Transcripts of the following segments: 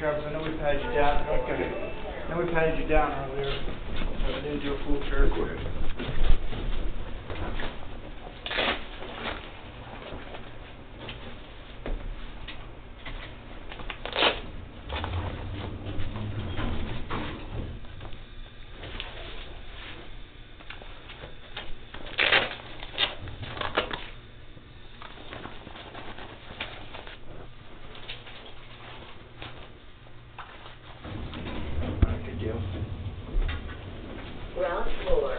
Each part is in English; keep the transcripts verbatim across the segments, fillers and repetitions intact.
Travis, I know we patted you down. Okay. I know we patted you down earlier, but I didn't do a full search. Go ahead. Ground floor.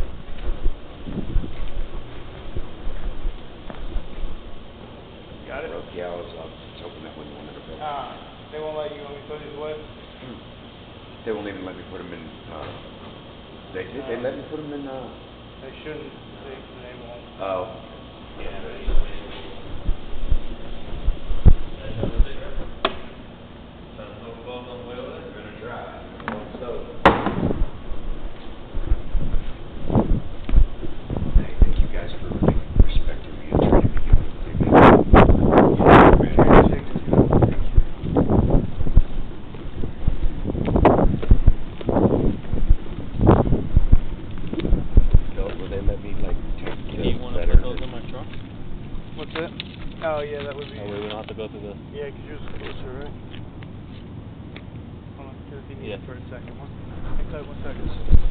Got it? Yeah, I was, I was hoping that wouldn't want to go. Ah, they won't let you let me put these away? They won't even let me put them in, uh, they, they, they let me put them in, uh... They shouldn't, they, they won't. Oh. Yeah, they Thank you guys for respecting me and treating me Will they let me, like, take Do you want to better put those in my truck? What's that? Oh, yeah, that would be... Oh, we don't have to go through the... Yeah, because yours is closer, right? Hold on, because if you need Yeah. it for a second. One, inside one second.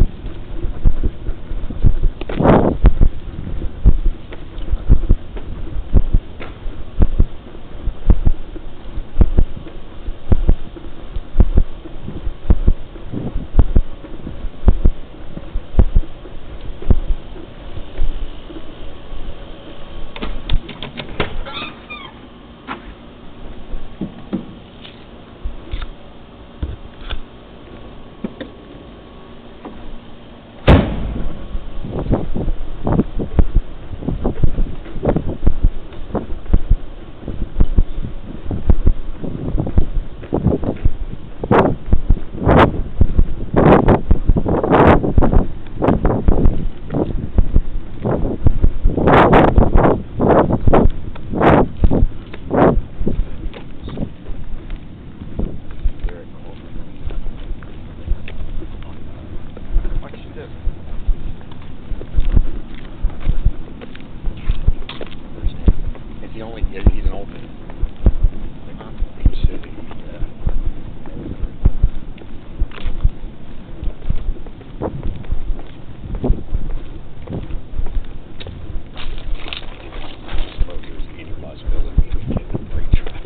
He only, he's an old man. He's silly. Yeah. Smokers, any possibility we get a great truck.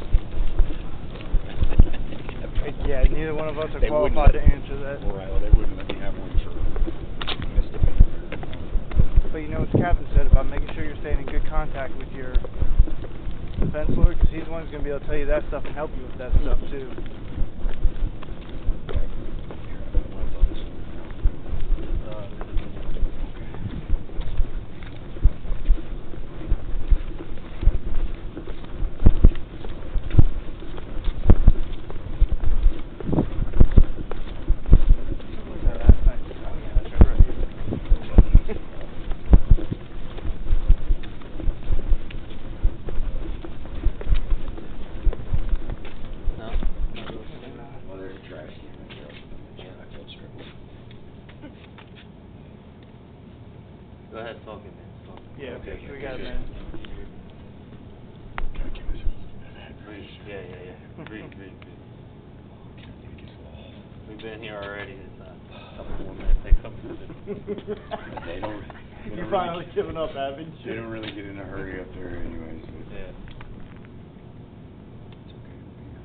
Yeah, neither one of us are They qualified to let, answer that. Right, well, they wouldn't let me have one for misdemeanor. But you know what Captain said about making sure you're staying in good contact with your defense lawyer, because he's the one who's going to be able to tell you that stuff and help you with that stuff too. Go ahead, talk it, man. Talk. Yeah, okay, okay. we got it, man. Yeah, yeah, yeah. Breathe, breathe, breathe. We've been here already. It's uh, a couple more minutes. They come through the... They don't... They You don't finally really, given up, haven't you? They don't really get in a hurry up there anyways. But Yeah. It's okay.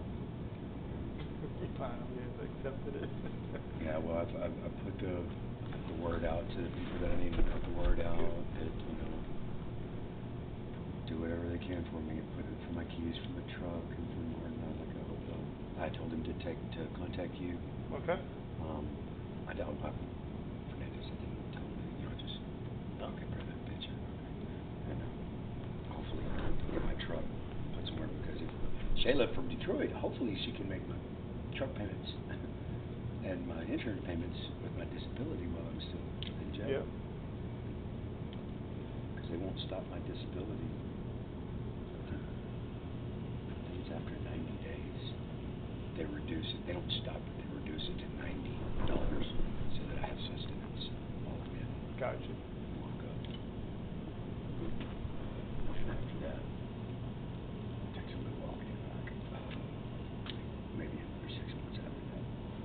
You finally have accepted it. Yeah, well, I've, I've, I've put the, the word out to the people that I need to put the word out that, you know, do whatever they can for me and put it for my keys from the truck and for Martin. I was like, I hope they'll, I told him to take, to contact you. Okay. Um, I don't, I, Fernandez, I didn't tell him, you know, just looking for that picture. And uh, hopefully I'll get my truck put somewhere, because if Shayla from Detroit, hopefully she can make my truck payments and my insurance payments with my disability while I'm still in jail. Yep. Because they won't stop my disability. I think it's after ninety days. they reduce it. They don't stop it. They reduce it to ninety dollars so that I have sustenance while I'm in. Gotcha. Lockup. And after that, it takes a little while to get back. Uh, maybe another six months after that.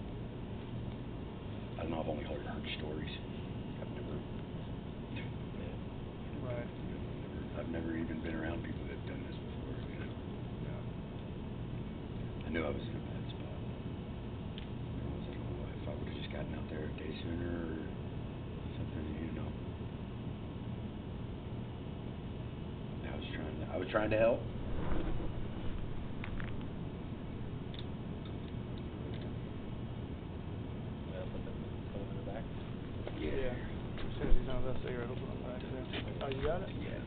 I don't know. I've only heard, heard stories. I've never. Right. Never, I've never even been around people that have done this before. You know. Yeah. I knew I was in a bad spot. I was like, oh, if I would have just gotten out there a day sooner or something, you know. I was trying to, I was trying to help. Yeah, put the phone in the back. Yeah. Yeah. As soon as he's done with that cigarette, open it back there. Oh, you got it? Yeah.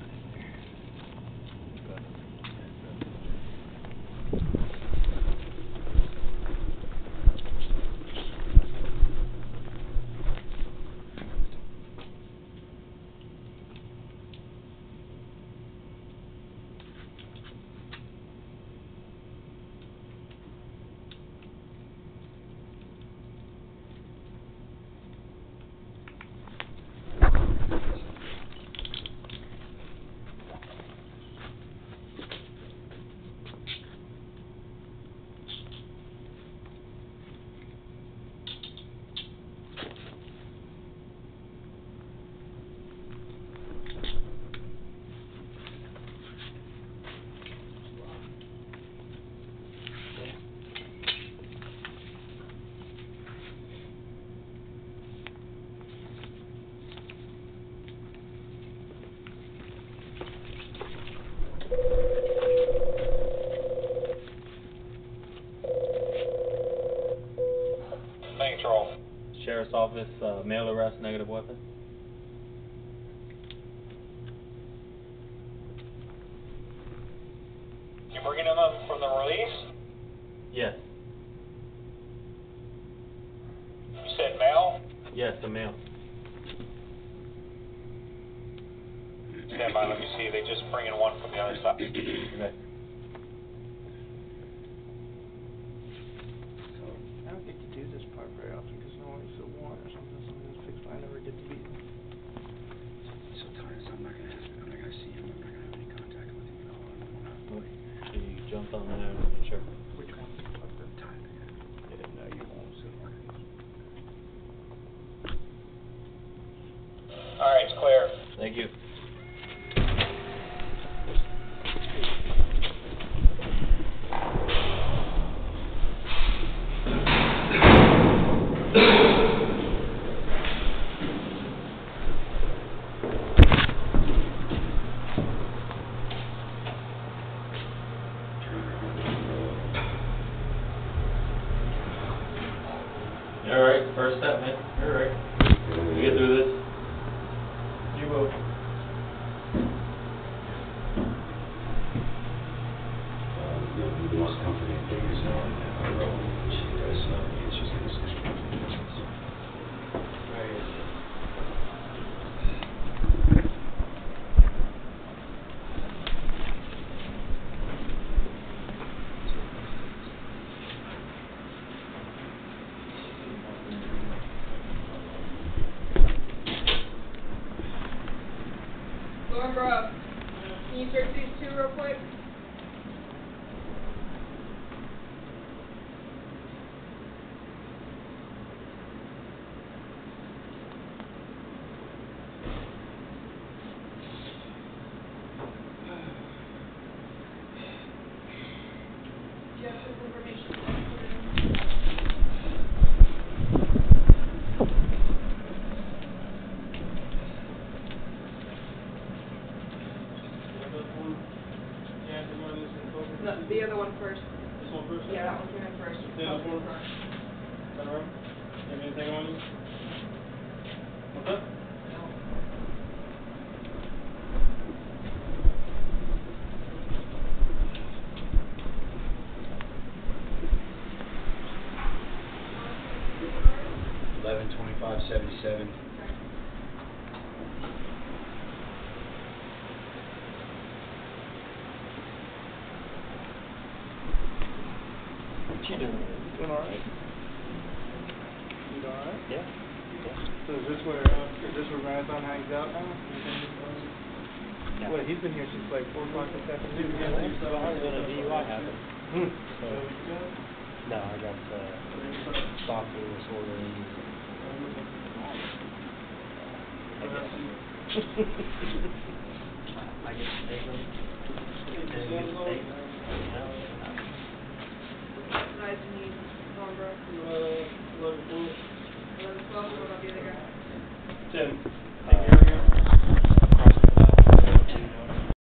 Sheriff's Office, uh, mail arrest, negative weapon. You bringing him up from the release? Yes. You said mail? Yes, the mail. Stand by, let me see. They just bringing one from the other side. Okay. I don't get to do this part very often because normally it's a warrant or something, something that's fixed, but I never get to beat him. So tired, so I'm not gonna, I'm not gonna see him. I'm not gonna have any contact with him at all. I don't wanna. So you jumped on there, sure. Which one? Fuck the time. Yeah, no, you won't see him. All right, it's clear. Thank you. All right, first step, man. All right. We get through this. You will. Um, the, the most comforting thing is knowing that our role, she does love me, and she's gonna stick with me. Right. Barbara, can you search these two real quick? Do you have this information? No, the other one first. This one first? Yeah, that one came in first. Yeah, this one? Turn around. Have anything on you? What's up? Eleven twenty-five seventy-seven. What you doing? Yeah. So is this where, uh, is this where Marathon hangs out now? Yeah. What, he's been here since like four o'clock this afternoon. So I was when a D U I happened. Hmm. So, no, I got, uh, stalking disorder. I guess. I get to take them. And get to take them. You know? Nice to meet you, Monroe. Uh, eleven twelve. eleven twelve, what about the other guy? Ten.